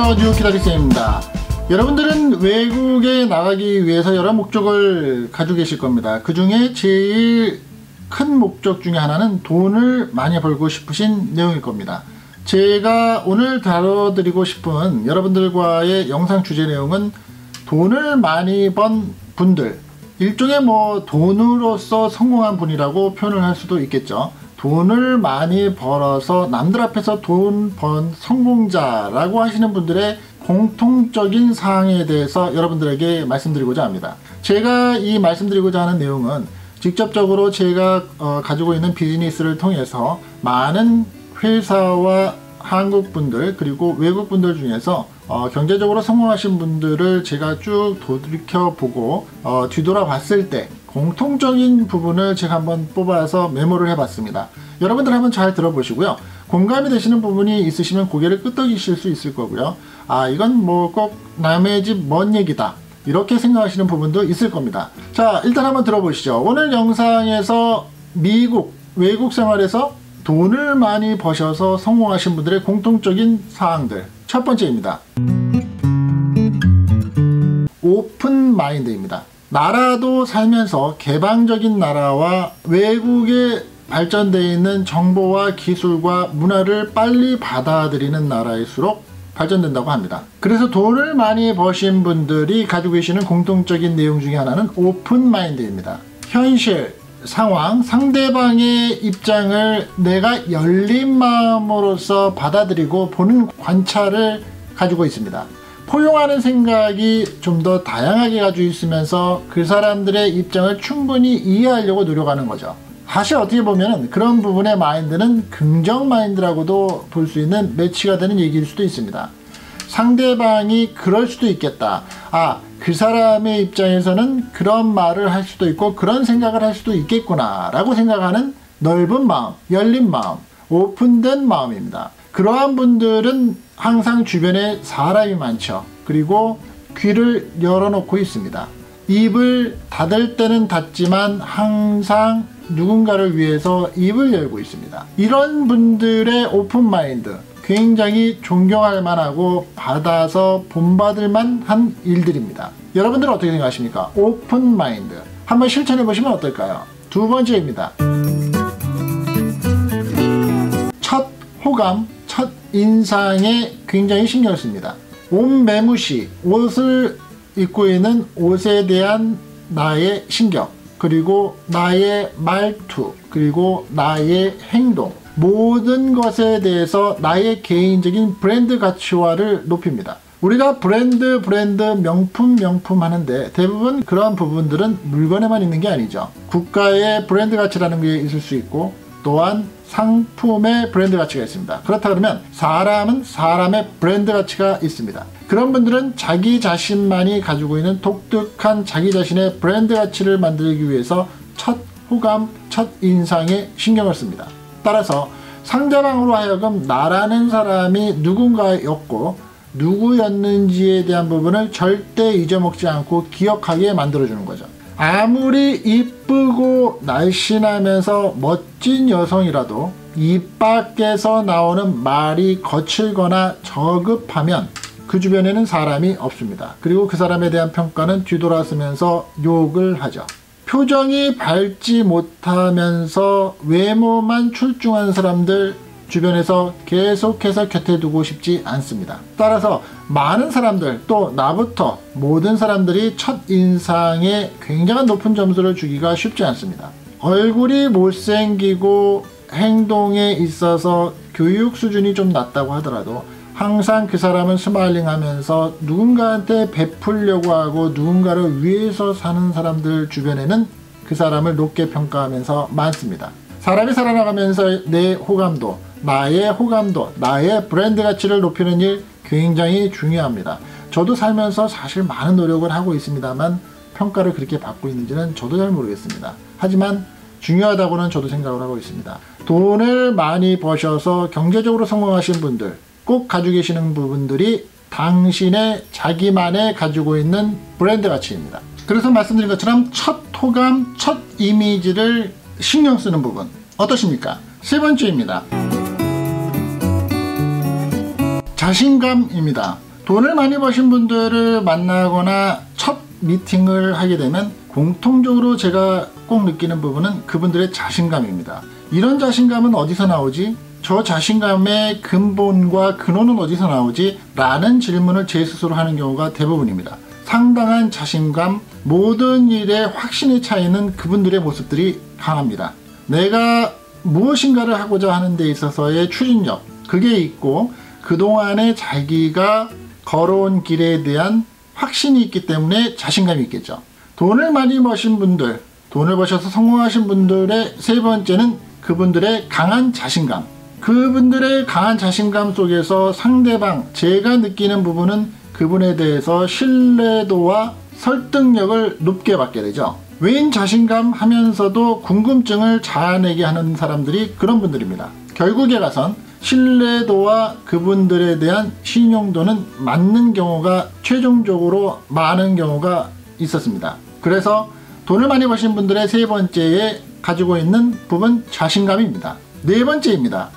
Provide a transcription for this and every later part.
안녕하세요, 뉴욕 기다리쌤입니다. 여러분들은 외국에 나가기 위해서 여러 목적을 가지고 계실 겁니다. 그 중에 제일 큰 목적 중에 하나는 돈을 많이 벌고 싶으신 내용일 겁니다. 제가 오늘 다뤄드리고 싶은 여러분들과의 영상 주제 내용은 돈을 많이 번 분들, 일종의 돈으로서 성공한 분이라고 표현을 할 수도 있겠죠. 돈을 많이 벌어서 남들 앞에서 돈 번 성공자라고 하시는 분들의 공통적인 사항에 대해서 여러분들에게 말씀드리고자 합니다. 제가 이 말씀드리고자 하는 내용은 직접적으로 제가 가지고 있는 비즈니스를 통해서 많은 회사와 한국 분들 그리고 외국 분들 중에서 경제적으로 성공하신 분들을 제가 쭉 돌이켜보고 뒤돌아봤을 때 공통적인 부분을 제가 한번 뽑아서 메모를 해봤습니다. 여러분들 한번 잘 들어보시고요. 공감이 되시는 부분이 있으시면 고개를 끄덕이실 수 있을 거고요. 아, 이건 꼭 남의 집 먼 얘기다, 이렇게 생각하시는 부분도 있을 겁니다. 자, 일단 한번 들어보시죠. 오늘 영상에서 미국 외국 생활에서 돈을 많이 버셔서 성공하신 분들의 공통적인 사항들, 첫 번째입니다. 오픈 마인드입니다. 나라도 살면서 개방적인 나라와 외국에 발전되어 있는 정보와 기술과 문화를 빨리 받아들이는 나라일수록 발전된다고 합니다. 그래서 돈을 많이 버신 분들이 가지고 계시는 공통적인 내용 중에 하나는 오픈 마인드입니다. 현실, 상황, 상대방의 입장을 내가 열린 마음으로서 받아들이고 보는 관찰을 가지고 있습니다. 포용하는 생각이 좀 더 다양하게 가지고 있으면서 그 사람들의 입장을 충분히 이해하려고 노력하는 거죠. 사실 어떻게 보면 그런 부분의 마인드는 긍정 마인드라고도 볼 수 있는 매치가 되는 얘기일 수도 있습니다. 상대방이 그럴 수도 있겠다. 아, 그 사람의 입장에서는 그런 말을 할 수도 있고 그런 생각을 할 수도 있겠구나 라고 생각하는 넓은 마음, 열린 마음, 오픈된 마음입니다. 그러한 분들은 항상 주변에 사람이 많죠. 그리고 귀를 열어놓고 있습니다. 입을 닫을 때는 닫지만 항상 누군가를 위해서 입을 열고 있습니다. 이런 분들의 오픈 마인드, 굉장히 존경할 만하고 받아서 본받을 만한 일들입니다. 여러분들은 어떻게 생각하십니까? 오픈 마인드 한번 실천해 보시면 어떨까요? 두 번째입니다. 첫 호감, 첫 인상에 굉장히 신경을 씁니다. 옷 매무시, 옷을 입고 있는 옷에 대한 나의 신경, 그리고 나의 말투, 그리고 나의 행동, 모든 것에 대해서 나의 개인적인 브랜드 가치화를 높입니다. 우리가 브랜드, 명품 하는데 대부분 그러한 부분들은 물건에만 있는 게 아니죠. 국가의 브랜드 가치라는 게 있을 수 있고 또한 상품의 브랜드 가치가 있습니다. 그렇다 그러면 사람은 사람의 브랜드 가치가 있습니다. 그런 분들은 자기 자신만이 가지고 있는 독특한 자기 자신의 브랜드 가치를 만들기 위해서 첫 호감, 첫 인상에 신경을 씁니다. 따라서 상대방으로 하여금 나라는 사람이 누군가였고 누구였는지에 대한 부분을 절대 잊어먹지 않고 기억하게 만들어주는 거죠. 아무리 이쁘고 날씬하면서 멋진 여성이라도 입 밖에서 나오는 말이 거칠거나 저급하면 그 주변에는 사람이 없습니다. 그리고 그 사람에 대한 평가는 뒤돌아서면서 욕을 하죠. 표정이 밝지 못하면서 외모만 출중한 사람들 주변에서 계속해서 곁에 두고 싶지 않습니다. 따라서 많은 사람들, 또 나부터 모든 사람들이 첫 인상에 굉장한 높은 점수를 주기가 쉽지 않습니다. 얼굴이 못생기고 행동에 있어서 교육 수준이 좀 낮다고 하더라도 항상 그 사람은 스마일링 하면서 누군가한테 베풀려고 하고 누군가를 위해서 사는 사람들 주변에는 그 사람을 높게 평가하면서 많습니다. 사람이 살아나가면서 내 호감도, 나의 호감도, 나의 브랜드 가치를 높이는 일 굉장히 중요합니다. 저도 살면서 사실 많은 노력을 하고 있습니다만 평가를 그렇게 받고 있는지는 저도 잘 모르겠습니다. 하지만 중요하다고는 저도 생각을 하고 있습니다. 돈을 많이 버셔서 경제적으로 성공하신 분들, 꼭 가지고 계시는 부분들이 당신의 자기만의 가지고 있는 브랜드 가치입니다. 그래서 말씀드린 것처럼 첫 호감, 첫 이미지를 신경 쓰는 부분 어떠십니까? 세 번째입니다. 자신감입니다. 돈을 많이 버신 분들을 만나거나 첫 미팅을 하게 되면 공통적으로 제가 꼭 느끼는 부분은 그분들의 자신감입니다. 이런 자신감은 어디서 나오지? 저 자신감의 근본과 근원은 어디서 나오지? 라는 질문을 제 스스로 하는 경우가 대부분입니다. 상당한 자신감, 모든 일에 확신에 차 있는 그분들의 모습들이 강합니다. 내가 무엇인가를 하고자 하는 데 있어서의 추진력, 그게 있고 그동안에 자기가 걸어온 길에 대한 확신이 있기 때문에 자신감이 있겠죠. 돈을 많이 버신 분들, 돈을 버셔서 성공하신 분들의 세 번째는 그분들의 강한 자신감. 그분들의 강한 자신감 속에서 상대방, 제가 느끼는 부분은 그분에 대해서 신뢰도와 설득력을 높게 받게 되죠. 외인 자신감 하면서도 궁금증을 자아내게 하는 사람들이 그런 분들입니다. 결국에 가선 신뢰도와 그분들에 대한 신용도는 맞는 경우가 최종적으로 많은 경우가 있었습니다. 그래서 돈을 많이 버신 분들의 세 번째에 가지고 있는 부분 자신감입니다. 네 번째입니다.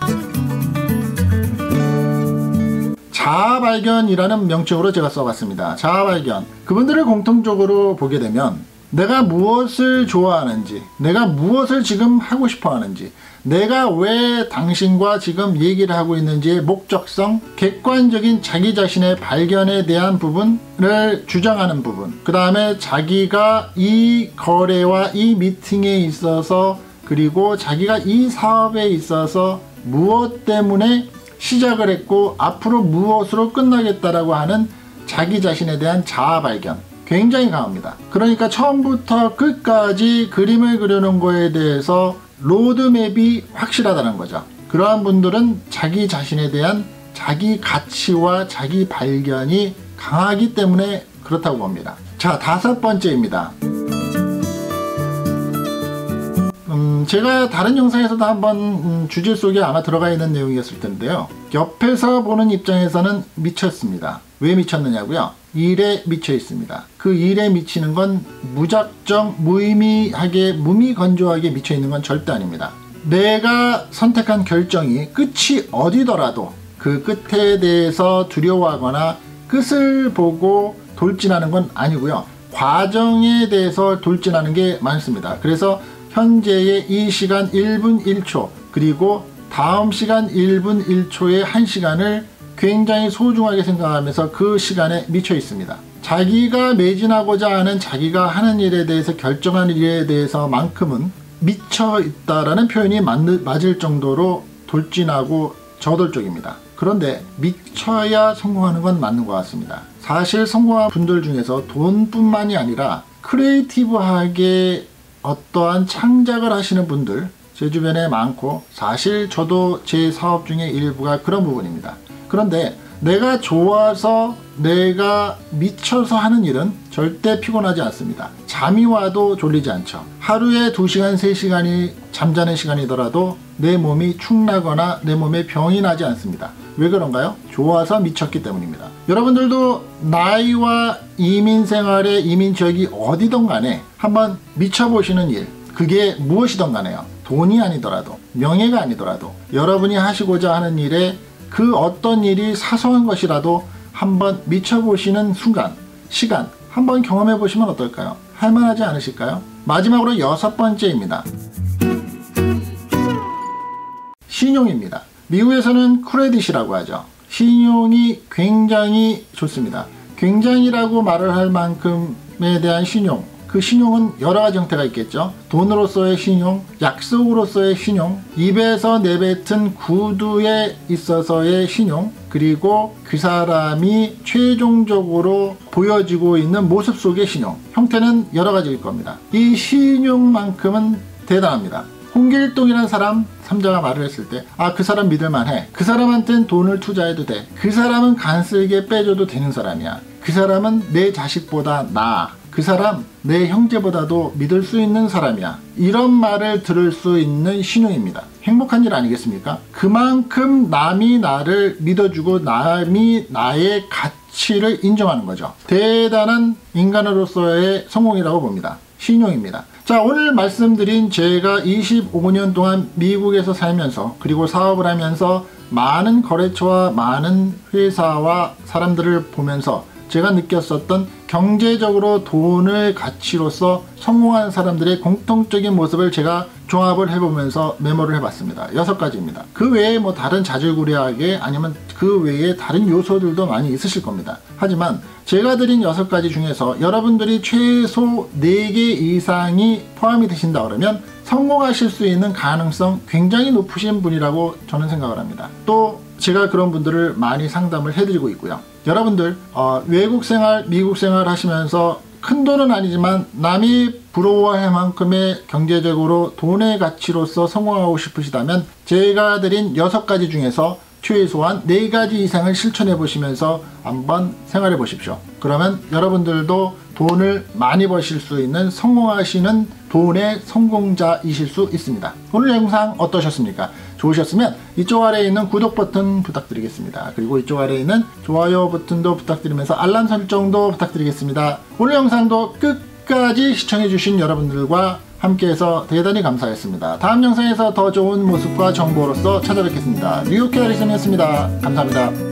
자아발견이라는 명칭으로 제가 써봤습니다. 자아발견. 그분들을 공통적으로 보게 되면 내가 무엇을 좋아하는지, 내가 무엇을 지금 하고 싶어 하는지, 내가 왜 당신과 지금 얘기를 하고 있는지의 목적성, 객관적인 자기 자신의 발견에 대한 부분을 주장하는 부분, 그 다음에 자기가 이 거래와 이 미팅에 있어서, 그리고 자기가 이 사업에 있어서 무엇 때문에 시작을 했고 앞으로 무엇으로 끝나겠다라고 하는 자기 자신에 대한 자아 발견, 굉장히 강합니다. 그러니까 처음부터 끝까지 그림을 그려놓은 거에 대해서 로드맵이 확실하다는 거죠. 그러한 분들은 자기 자신에 대한 자기 가치와 자기 발견이 강하기 때문에 그렇다고 봅니다. 자, 다섯 번째입니다. 제가 다른 영상에서도 한번 주제 속에 아마 들어가 있는 내용이었을 텐데요. 옆에서 보는 입장에서는 미쳤습니다. 왜 미쳤느냐고요? 일에 미쳐 있습니다. 그 일에 미치는 건 무작정 무의미하게 무미건조하게 미쳐 있는 건 절대 아닙니다. 내가 선택한 결정이 끝이 어디더라도 그 끝에 대해서 두려워하거나 끝을 보고 돌진하는 건 아니고요. 과정에 대해서 돌진하는 게 많습니다. 그래서 현재의 이 시간 1분 1초 그리고 다음 시간 1분 1초의 한 시간을 굉장히 소중하게 생각하면서 그 시간에 미쳐 있습니다. 자기가 매진하고자 하는 자기가 하는 일에 대해서 결정하는 일에 대해서만큼은 미쳐 있다라는 표현이 맞을 정도로 돌진하고 저돌적입니다. 그런데 미쳐야 성공하는 건 맞는 것 같습니다. 사실 성공한 분들 중에서 돈뿐만이 아니라 크리에이티브하게 어떠한 창작을 하시는 분들 제 주변에 많고, 사실 저도 제 사업 중에 일부가 그런 부분입니다. 그런데 내가 좋아서 내가 미쳐서 하는 일은 절대 피곤하지 않습니다. 잠이 와도 졸리지 않죠. 하루에 2시간, 3시간이 잠자는 시간이더라도 내 몸이 축나거나 내 몸에 병이 나지 않습니다. 왜 그런가요? 좋아서 미쳤기 때문입니다. 여러분들도 나이와 이민 생활의 이민 지역이 어디든 간에 한번 미쳐보시는 일, 그게 무엇이든 간에요. 돈이 아니더라도, 명예가 아니더라도 여러분이 하시고자 하는 일에 그 어떤 일이 사소한 것이라도 한번 미쳐보시는 순간, 시간 한번 경험해 보시면 어떨까요? 할만하지 않으실까요? 마지막으로 6번째입니다. 신용입니다. 미국에서는 크레딧이라고 하죠. 신용이 굉장히 좋습니다. 굉장히라고 말을 할 만큼에 대한 신용, 그 신용은 여러 가지 형태가 있겠죠. 돈으로서의 신용, 약속으로서의 신용, 입에서 내뱉은 구두에 있어서의 신용, 그리고 그 사람이 최종적으로 보여지고 있는 모습 속의 신용, 형태는 여러 가지일 겁니다. 이 신용만큼은 대단합니다. 홍길동이라는 사람, 삼자가 말을 했을 때 그 사람 믿을만해, 그 사람한테는 돈을 투자해도 돼, 그 사람은 간쓸게 빼줘도 되는 사람이야, 그 사람은 내 자식보다 나아, 그 사람 내 형제보다도 믿을 수 있는 사람이야, 이런 말을 들을 수 있는 신용입니다. 행복한 일 아니겠습니까? 그만큼 남이 나를 믿어주고 남이 나의 가치를 인정하는 거죠. 대단한 인간으로서의 성공이라고 봅니다. 신용입니다. 자, 오늘 말씀드린 제가 25년 동안 미국에서 살면서 그리고 사업을 하면서 많은 거래처와 많은 회사와 사람들을 보면서 제가 느꼈었던 경제적으로 돈을 가치로서 성공한 사람들의 공통적인 모습을 제가 종합을 해보면서 메모를 해봤습니다. 6가지입니다. 그 외에 뭐 다른 자질구레하게 아니면 그 외에 다른 요소들도 많이 있으실 겁니다. 하지만 제가 드린 6가지 중에서 여러분들이 최소 4개 이상이 포함이 되신다 그러면 성공하실 수 있는 가능성 굉장히 높으신 분이라고 저는 생각을 합니다. 또 제가 그런 분들을 많이 상담을 해드리고 있고요. 여러분들 외국 생활, 미국 생활 하시면서 큰 돈은 아니지만 남이 부러워할 만큼의 경제적으로 돈의 가치로서 성공하고 싶으시다면 제가 드린 6가지 중에서 최소한 4가지 이상을 실천해 보시면서 한번 생활해 보십시오. 그러면 여러분들도 돈을 많이 버실 수 있는 성공하시는 돈의 성공자이실 수 있습니다. 오늘 영상 어떠셨습니까? 좋으셨으면 이쪽 아래에 있는 구독 버튼 부탁드리겠습니다. 그리고 이쪽 아래에 있는 좋아요 버튼도 부탁드리면서 알람 설정도 부탁드리겠습니다. 오늘 영상도 끝까지 시청해주신 여러분들과 함께해서 대단히 감사했습니다. 다음 영상에서 더 좋은 모습과 정보로서 찾아뵙겠습니다. 뉴욕 캐리슨이었습니다. 감사합니다.